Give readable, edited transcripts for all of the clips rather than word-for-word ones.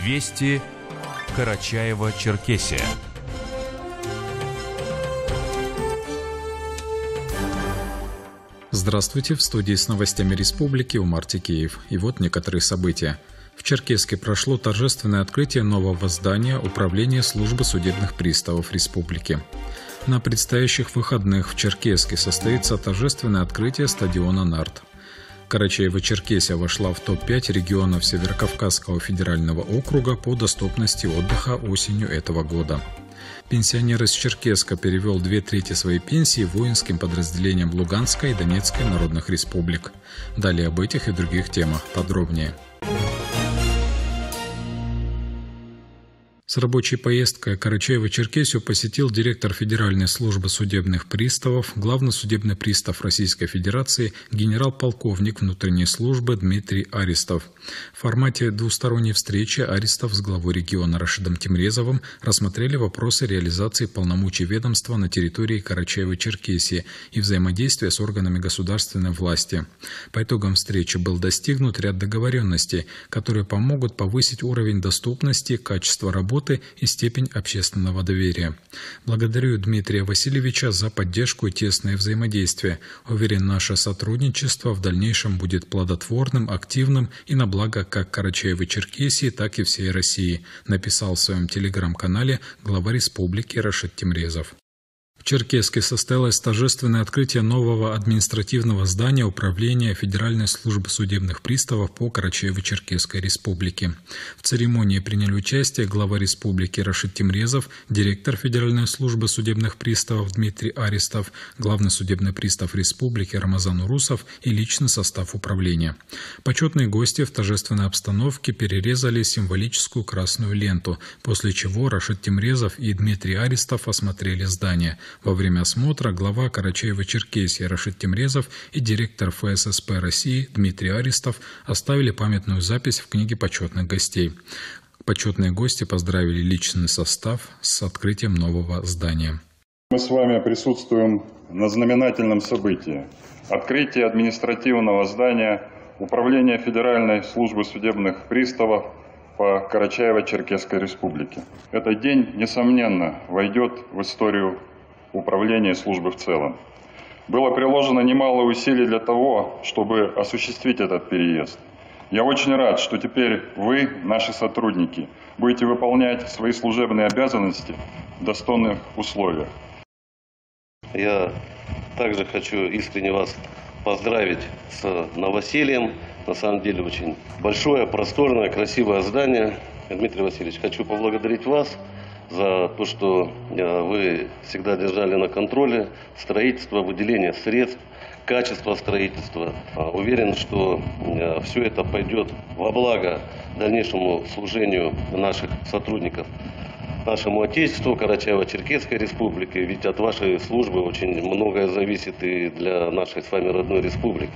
Вести Карачаево-Черкесия. Здравствуйте, в студии с новостями республики Умар Текеев. И вот некоторые события. В Черкесске прошло торжественное открытие нового здания Управления службы судебных приставов республики. На предстоящих выходных в Черкесске состоится торжественное открытие стадиона «Нарт». Карачаево-Черкесия вошла в топ-5 регионов Северокавказского федерального округа по доступности отдыха осенью этого года. Пенсионер из Черкесска перевел 2/3 своей пенсии воинским подразделениям Луганской и Донецкой народных республик. Далее об этих и других темах подробнее. С рабочей поездкой Карачаево-Черкесию посетил директор Федеральной службы судебных приставов, главный судебный пристав Российской Федерации, генерал-полковник внутренней службы Дмитрий Аристов. В формате двусторонней встречи Аристов с главой региона Рашидом Тимрезовым рассмотрели вопросы реализации полномочий ведомства на территории Карачаево-Черкесии и взаимодействия с органами государственной власти. По итогам встречи был достигнут ряд договоренностей, которые помогут повысить уровень доступности, качество работы и степень общественного доверия. Благодарю Дмитрия Васильевича за поддержку и тесное взаимодействие. Уверен, наше сотрудничество в дальнейшем будет плодотворным, активным и на благо как Карачаево-Черкесии, так и всей России, написал в своем телеграм-канале глава республики Рашид Тимрезов. В Черкесске состоялось торжественное открытие нового административного здания Управления Федеральной службы судебных приставов по Карачаево-Черкесской республике. В церемонии приняли участие глава республики Рашид Тимрезов, директор Федеральной службы судебных приставов Дмитрий Аристов, главный судебный пристав республики Рамазан Урусов и личный состав управления. Почетные гости в торжественной обстановке перерезали символическую красную ленту, после чего Рашид Тимрезов и Дмитрий Аристов осмотрели здание. Во время осмотра глава Карачаево-Черкесии Рашид Тимрезов и директор ФССП России Дмитрий Аристов оставили памятную запись в книге почетных гостей. Почетные гости поздравили личный состав с открытием нового здания. Мы с вами присутствуем на знаменательном событии – открытие административного здания Управления Федеральной службы судебных приставов по Карачаево-Черкесской республике. Этот день, несомненно, войдет в историю управления службы в целом. Было приложено немало усилий для того, чтобы осуществить этот переезд. Я очень рад, что теперь вы, наши сотрудники, будете выполнять свои служебные обязанности в достойных условиях. Я также хочу искренне вас поздравить с новосельем. На самом деле очень большое, просторное, красивое здание. Дмитрий Васильевич, хочу поблагодарить вас за то, что вы всегда держали на контроле строительство, выделение средств, качество строительства. Уверен, что все это пойдет во благо дальнейшему служению наших сотрудников, нашему Отечеству, Карачаево-Черкесской республике. Ведь от вашей службы очень многое зависит и для нашей с вами родной республики.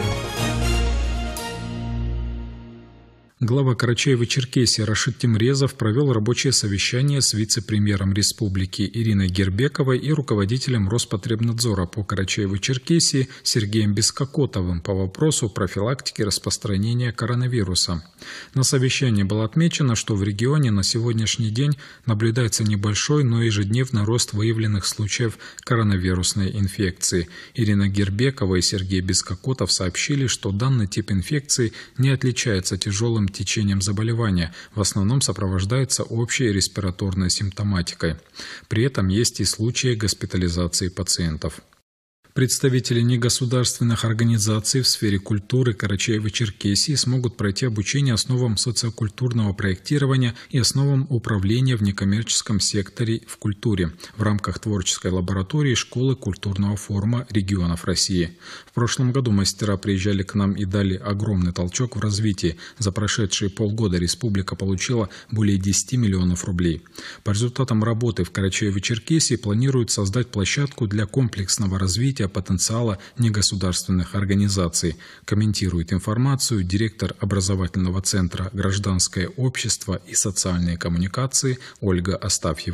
Глава Карачаево-Черкесии Рашид Тимрезов провел рабочее совещание с вице-премьером республики Ириной Гербековой и руководителем Роспотребнадзора по Карачаево-Черкесии Сергеем Бескокотовым по вопросу профилактики распространения коронавируса. На совещании было отмечено, что в регионе на сегодняшний день наблюдается небольшой, но ежедневный рост выявленных случаев коронавирусной инфекции. Ирина Гербекова и Сергей Бескокотов сообщили, что данный тип инфекции не отличается тяжелым течением заболевания, в основном сопровождается общей респираторной симптоматикой. При этом есть и случаи госпитализации пациентов. Представители негосударственных организаций в сфере культуры Карачаево-Черкесии смогут пройти обучение основам социокультурного проектирования и основам управления в некоммерческом секторе в культуре в рамках творческой лаборатории Школы культурного форума регионов России. В прошлом году мастера приезжали к нам и дали огромный толчок в развитии. За прошедшие полгода республика получила более 10 миллионов рублей. По результатам работы в Карачаево-Черкесии планируют создать площадку для комплексного развития потенциала негосударственных организаций, комментирует информацию директор образовательного центра «Гражданское общество и социальные коммуникации» Ольга Астафьева.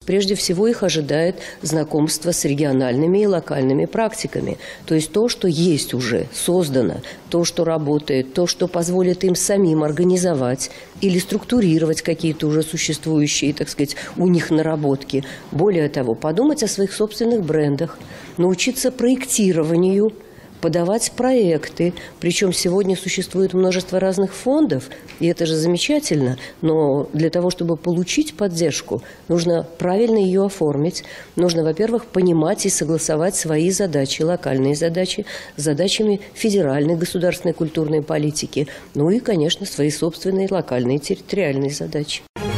Прежде всего их ожидает знакомство с региональными и локальными практиками. То есть то, что есть уже, создано, то, что работает, то, что позволит им самим организовать или структурировать какие-то уже существующие, так сказать, у них наработки. Более того, подумать о своих собственных брендах, научиться проектированию, подавать проекты. Причем сегодня существует множество разных фондов, и это же замечательно, но для того, чтобы получить поддержку, нужно правильно ее оформить. Нужно, во-первых, понимать и согласовать свои задачи, локальные задачи, с задачами федеральной государственной культурной политики, ну и, конечно, свои собственные локальные территориальные задачи.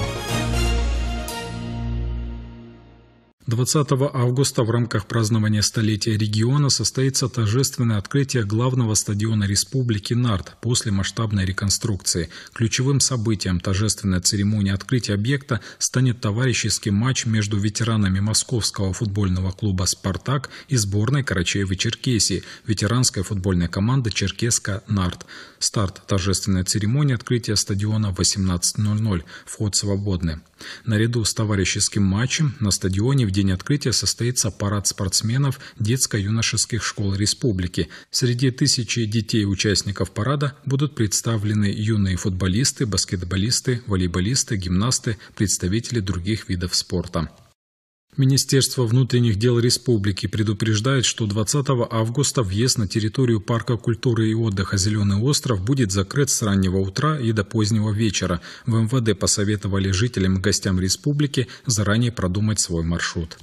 20 августа в рамках празднования столетия региона состоится торжественное открытие главного стадиона республики НАРТ после масштабной реконструкции. Ключевым событием торжественной церемонии открытия объекта станет товарищеский матч между ветеранами московского футбольного клуба «Спартак» и сборной Карачаево-Черкесии, ветеранской футбольной команды «Черкесска НАРТ». Старт торжественной церемонии открытия стадиона в 18:00. Вход свободный. Наряду с товарищеским матчем на стадионе в день открытия состоится парад спортсменов детско-юношеских школ республики. Среди тысячи детей-участников парада будут представлены юные футболисты, баскетболисты, волейболисты, гимнасты, представители других видов спорта. Министерство внутренних дел республики предупреждает, что 20 августа въезд на территорию парка культуры и отдыха «Зеленый остров» будет закрыт с раннего утра и до позднего вечера. В МВД посоветовали жителям и гостям республики заранее продумать свой маршрут.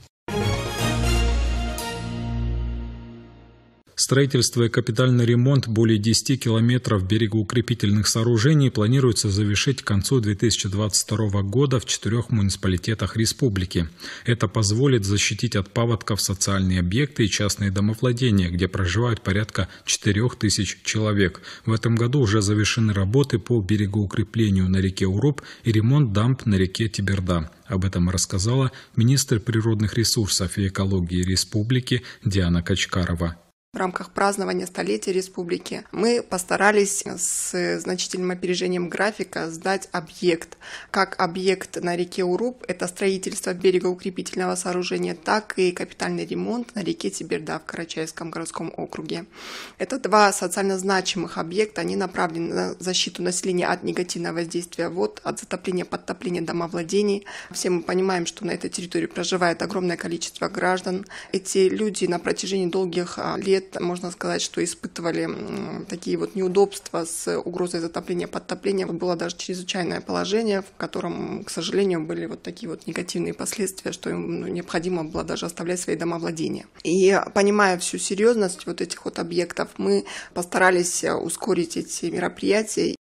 Строительство и капитальный ремонт более 10 километров берегоукрепительных сооружений планируется завершить к концу 2022 года в 4 муниципалитетах республики. Это позволит защитить от паводков социальные объекты и частные домовладения, где проживают порядка 4000 человек. В этом году уже завершены работы по берегоукреплению на реке Уруб и ремонт дамб на реке Теберда. Об этом рассказала министр природных ресурсов и экологии республики Диана Качкарова. В рамках празднования столетия республики мы постарались с значительным опережением графика сдать объект. Как объект на реке Уруб, это строительство берегоукрепительного сооружения, так и капитальный ремонт на реке Теберда в Карачаевском городском округе. Это два социально значимых объекта, они направлены на защиту населения от негативного воздействия вод, от затопления, подтопления домовладений. Все мы понимаем, что на этой территории проживает огромное количество граждан. Эти люди на протяжении долгих лет, можно сказать, что испытывали такие вот неудобства с угрозой затопления, подтопления. Было даже чрезвычайное положение, в котором, к сожалению, были вот такие вот негативные последствия, что им необходимо было даже оставлять свои домовладения. И понимая всю серьезность вот этих вот объектов, мы постарались ускорить эти мероприятия.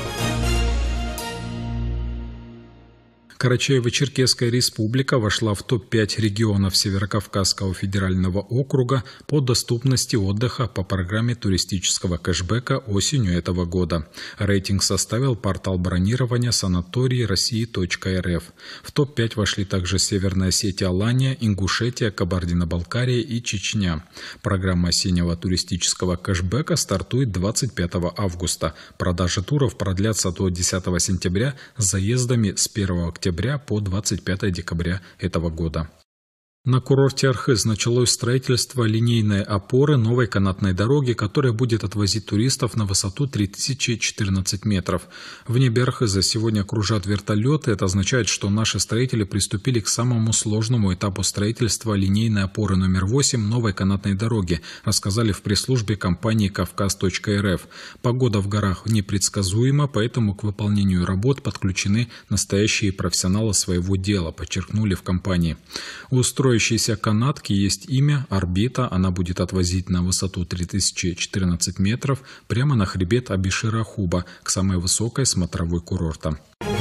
Карачаево-Черкесская республика вошла в топ-5 регионов Северокавказского федерального округа по доступности отдыха по программе туристического кэшбэка осенью этого года. Рейтинг составил портал бронирования санатории России.рф. В топ-5 вошли также Северная Осетия, Алания, Ингушетия, Кабардино-Балкария и Чечня. Программа осеннего туристического кэшбэка стартует 25 августа. Продажи туров продлятся до 10 сентября с заездами с 1 октября по 25 декабря этого года. На курорте Архыз началось строительство линейной опоры новой канатной дороги, которая будет отвозить туристов на высоту 3014 метров. В небе Архыза сегодня кружат вертолеты. Это означает, что наши строители приступили к самому сложному этапу строительства линейной опоры номер 8 новой канатной дороги, рассказали в пресс-службе компании «Кавказ.рф». Погода в горах непредсказуема, поэтому к выполнению работ подключены настоящие профессионалы своего дела, подчеркнули в компании. У строящейся канатки есть имя «Орбита». Она будет отвозить на высоту 3014 метров прямо на хребет Абишира-Хуба, к самой высокой смотровой курорта.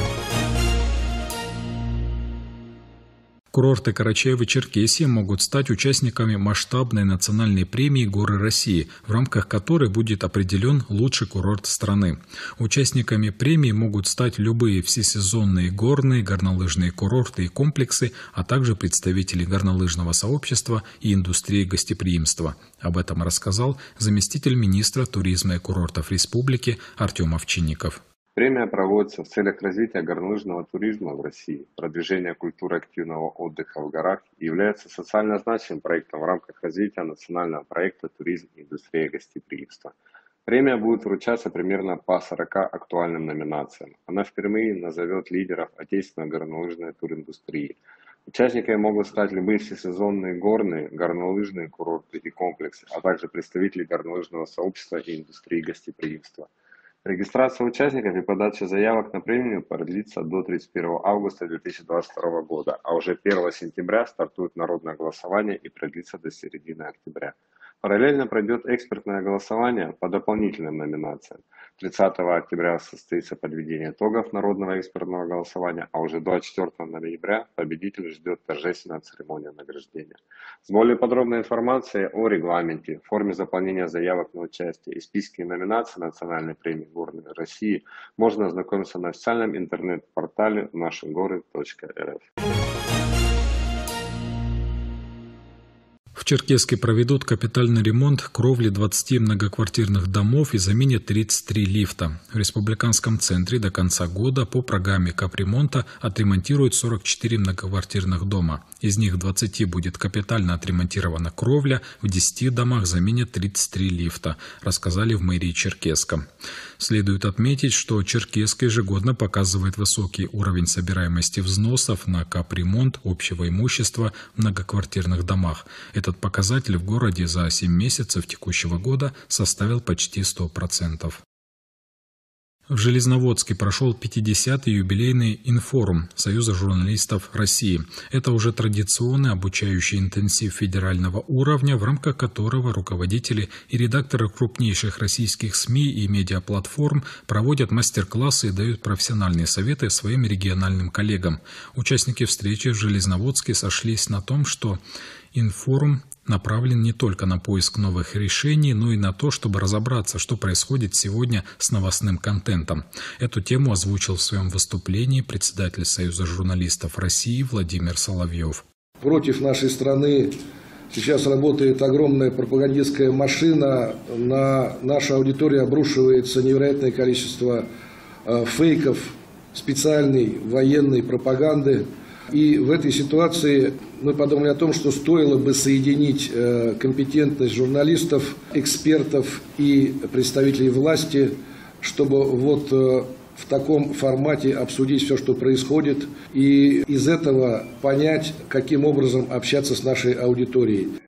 Курорты Карачаево-Черкесии могут стать участниками масштабной национальной премии «Горы России», в рамках которой будет определен лучший курорт страны. Участниками премии могут стать любые всесезонные горные, горнолыжные курорты и комплексы, а также представители горнолыжного сообщества и индустрии гостеприимства. Об этом рассказал заместитель министра туризма и курортов республики Артем Овчинников. Премия проводится в целях развития горнолыжного туризма в России, продвижения культуры активного отдыха в горах и является социально значимым проектом в рамках развития национального проекта «Туризм и индустрия гостеприимства». Премия будет вручаться примерно по 40 актуальным номинациям. Она впервые назовет лидеров отечественной горнолыжной туриндустрии. Участниками могут стать любые всесезонные горные, горнолыжные курорты и комплексы, а также представители горнолыжного сообщества и индустрии гостеприимства. Регистрация участников и подача заявок на премию продлится до 31 августа 2022 года, а уже 1 сентября стартует народное голосование и продлится до середины октября. Параллельно пройдет экспертное голосование по дополнительным номинациям. 30 октября состоится подведение итогов народного экспертного голосования, а уже 24 ноября победителя ждет торжественная церемония награждения. С более подробной информацией о регламенте, форме заполнения заявок на участие и списке номинаций Национальной премии горной России можно ознакомиться на официальном интернет-портале нашигоры.рф. В Черкесске проведут капитальный ремонт кровли 20 многоквартирных домов и заменят 33 лифта. В республиканском центре до конца года по программе капремонта отремонтируют 44 многоквартирных дома. Из них в 20 будет капитально отремонтирована кровля, в 10 домах заменят 33 лифта, рассказали в мэрии Черкесска. Следует отметить, что Черкесск ежегодно показывает высокий уровень собираемости взносов на капремонт общего имущества в многоквартирных домах. Этот показатель в городе за 7 месяцев текущего года составил почти 100%. В Железноводске прошел 50-й юбилейный инфорум Союза журналистов России. Это уже традиционный обучающий интенсив федерального уровня, в рамках которого руководители и редакторы крупнейших российских СМИ и медиаплатформ проводят мастер-классы и дают профессиональные советы своим региональным коллегам. Участники встречи в Железноводске сошлись на том, что инфорум направлен не только на поиск новых решений, но и на то, чтобы разобраться, что происходит сегодня с новостным контентом. Эту тему озвучил в своем выступлении председатель Союза журналистов России Владимир Соловьев. Против нашей страны сейчас работает огромная пропагандистская машина, на нашу аудиторию обрушивается невероятное количество фейков, специальной военной пропаганды. И в этой ситуации мы подумали о том, что стоило бы соединить компетентность журналистов, экспертов и представителей власти, чтобы вот в таком формате обсудить все, что происходит, и из этого понять, каким образом общаться с нашей аудиторией.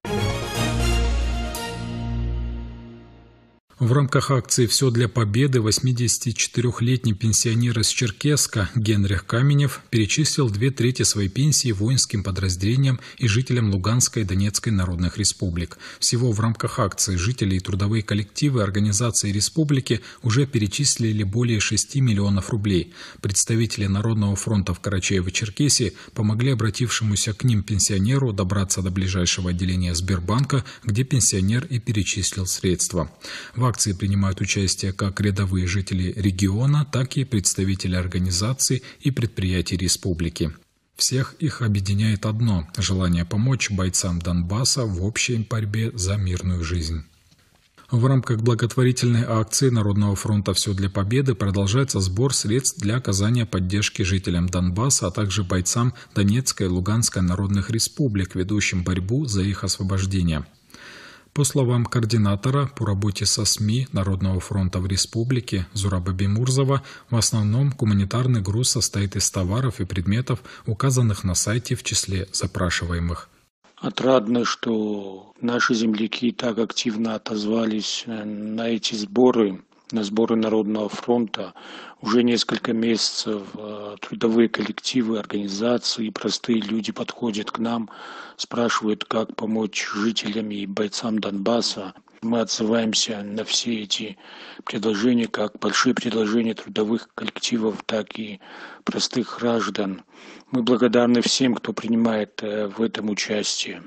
В рамках акции «Все для победы» 84-летний пенсионер из Черкесска Генрих Каменев перечислил 2/3 своей пенсии воинским подразделениям и жителям Луганской и Донецкой народных республик. Всего в рамках акции жители и трудовые коллективы организации республики уже перечислили более 6 миллионов рублей. Представители Народного фронта в Карачаево-Черкесии помогли обратившемуся к ним пенсионеру добраться до ближайшего отделения Сбербанка, где пенсионер и перечислил средства. В акции принимают участие как рядовые жители региона, так и представители организаций и предприятий республики. Всех их объединяет одно – желание помочь бойцам Донбасса в общей борьбе за мирную жизнь. В рамках благотворительной акции Народного фронта «Все для победы» продолжается сбор средств для оказания поддержки жителям Донбасса, а также бойцам Донецкой и Луганской народных республик, ведущим борьбу за их освобождение. По словам координатора по работе со СМИ Народного фронта в республике Зураба Бимурзова, в основном гуманитарный груз состоит из товаров и предметов, указанных на сайте в числе запрашиваемых. Отрадно, что наши земляки так активно отозвались на эти сборы, на сборы Народного фронта. Уже несколько месяцев трудовые коллективы, организации, простые люди подходят к нам, спрашивают, как помочь жителям и бойцам Донбасса. Мы отзываемся на все эти предложения, как большие предложения трудовых коллективов, так и простых граждан. Мы благодарны всем, кто принимает в этом участие.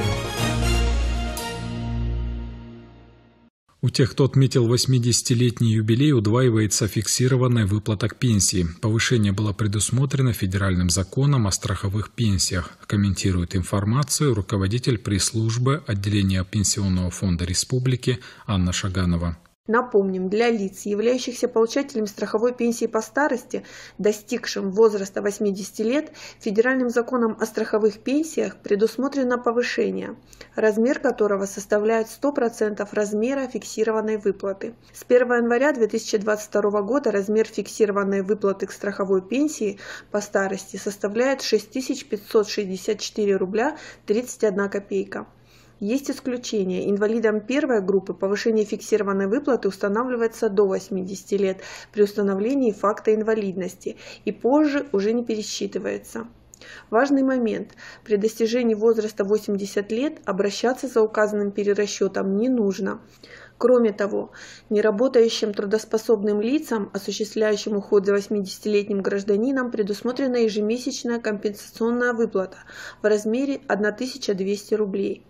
У тех, кто отметил 80-летний юбилей, удваивается фиксированная выплата к пенсии. Повышение было предусмотрено федеральным законом о страховых пенсиях. Комментирует информацию руководитель пресс-службы отделения Пенсионного фонда республики Анна Шаганова. Напомним, для лиц, являющихся получателями страховой пенсии по старости, достигшим возраста 80 лет, Федеральным законом о страховых пенсиях предусмотрено повышение, размер которого составляет 100% размера фиксированной выплаты. С 1 января 2022 года размер фиксированной выплаты к страховой пенсии по старости составляет 6564 рубля 31 копейка. Есть исключения. Инвалидам первой группы повышение фиксированной выплаты устанавливается до 80 лет при установлении факта инвалидности и позже уже не пересчитывается. Важный момент. При достижении возраста 80 лет обращаться за указанным перерасчетом не нужно. Кроме того, неработающим трудоспособным лицам, осуществляющим уход за 80-летним гражданином, предусмотрена ежемесячная компенсационная выплата в размере 1200 рублей.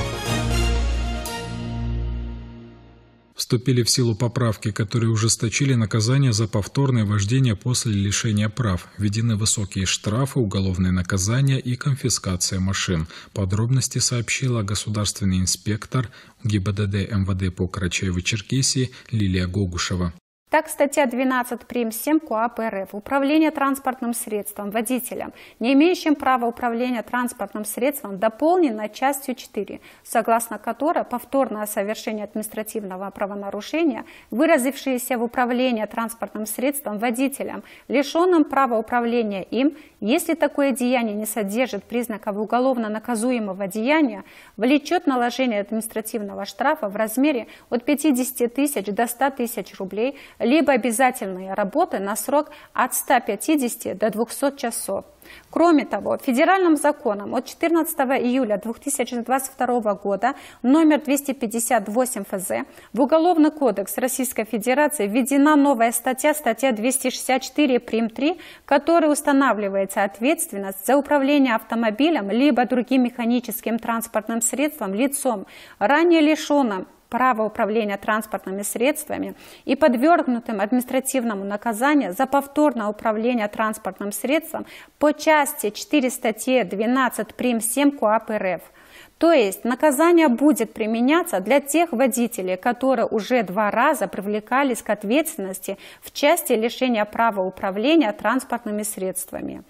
Вступили в силу поправки, которые ужесточили наказание за повторное вождение после лишения прав. Введены высокие штрафы, уголовные наказания и конфискация машин. Подробности сообщила государственный инспектор ГИБДД МВД по Карачаево-Черкесии Лилия Гогушева. Так, статья 12 прим. 7 КоАП РФ «Управление транспортным средством водителем, не имеющим права управления транспортным средством» дополнена частью 4, согласно которой повторное совершение административного правонарушения, выразившееся в управлении транспортным средством водителем, лишенным права управления им, если такое деяние не содержит признаков уголовно наказуемого деяния, влечет наложение административного штрафа в размере от 50 тысяч до 100 тысяч рублей, либо обязательные работы на срок от 150 до 200 часов. Кроме того, федеральным законом от 14 июля 2022 года номер 258 ФЗ в Уголовный кодекс Российской Федерации введена новая статья 264 прим. 3, которой устанавливается ответственность за управление автомобилем либо другим механическим транспортным средством лицом, ранее лишенным права управления транспортными средствами и подвергнутым административному наказанию за повторное управление транспортным средством по части 4 статьи 12 прим. 7 КоАП РФ. То есть наказание будет применяться для тех водителей, которые уже 2 раза привлекались к ответственности в части лишения права управления транспортными средствами.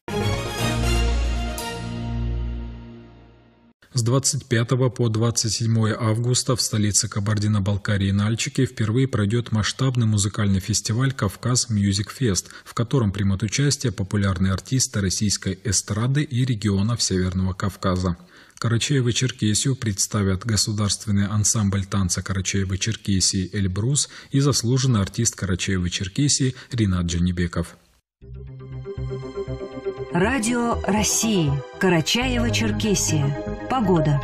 С 25 по 27 августа в столице Кабардино-Балкарии Нальчике впервые пройдет масштабный музыкальный фестиваль «Кавказ Мьюзик Фест», в котором примут участие популярные артисты российской эстрады и регионов Северного Кавказа. Карачаево-Черкесию представят государственный ансамбль танца Карачаево-Черкесии «Эльбрус» и заслуженный артист Карачаево-Черкесии Ринат Джанибеков. Радио России. Карачаево-Черкесия. Погода.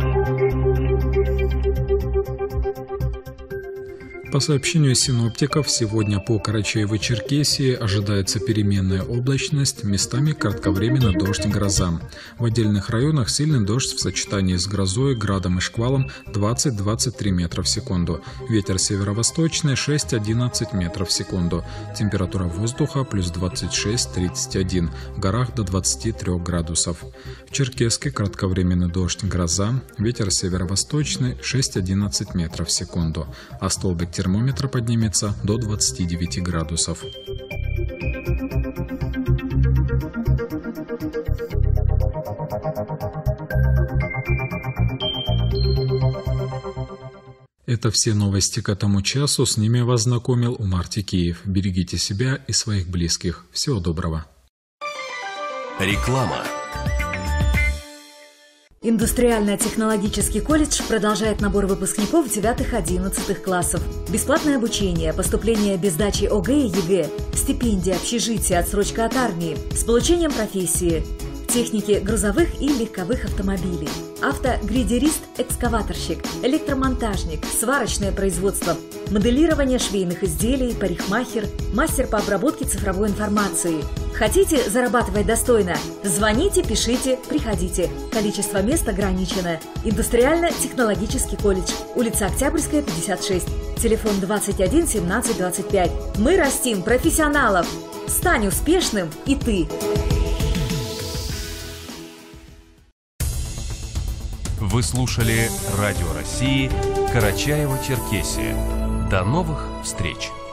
По сообщению синоптиков, сегодня по Карачаево-Черкесии ожидается переменная облачность, местами кратковременно дождь и гроза. В отдельных районах сильный дождь в сочетании с грозой, градом и шквалом 20-23 метра в секунду. Ветер северо-восточный 6-11 метров в секунду. Температура воздуха плюс 26-31, в горах до 23 градусов. В Черкесске кратковременный дождь, гроза, ветер северо-восточный 6-11 метров в секунду, а столбик термометра поднимется до 29 градусов. Это все новости к этому часу. С ними вас знакомил Умар Тикеев. Берегите себя и своих близких. Всего доброго. Реклама. Индустриально-технологический колледж продолжает набор выпускников 9-11 классов. Бесплатное обучение, поступление без сдачи ОГЭ и ЕГЭ, стипендия, общежитие, отсрочка от армии, с получением профессии, техники грузовых и легковых автомобилей, автогрейдерист, экскаваторщик, электромонтажник, сварочное производство, моделирование швейных изделий, парикмахер, мастер по обработке цифровой информации. Хотите зарабатывать достойно? Звоните, пишите, приходите. Количество мест ограничено. Индустриально-технологический колледж. Улица Октябрьская, 56. Телефон 21 17 25. Мы растим профессионалов. Стань успешным и ты. Вы слушали Радио России Карачаево-Черкесия. До новых встреч!